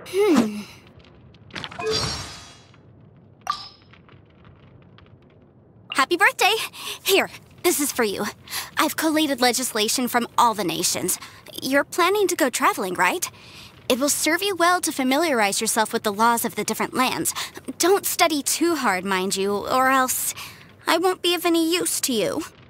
Happy birthday! Here, this is for you. I've collated legislation from all the nations. You're planning to go traveling, right? It will serve you well to familiarize yourself with the laws of the different lands. Don't study too hard, mind you, or else I won't be of any use to you.